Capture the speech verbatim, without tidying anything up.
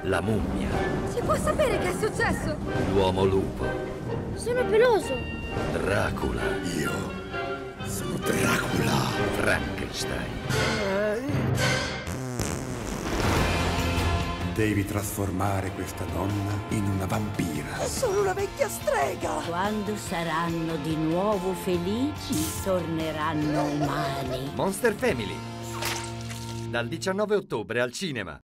La mummia. Si può sapere che è successo? L'uomo lupo. Sono peloso. Dracula. Io sono Dracula. Frankenstein. Devi trasformare questa donna in una vampira. È solo una vecchia strega! Quando saranno di nuovo felici, torneranno umani. Monster Family. Dal diciannove ottobre al cinema.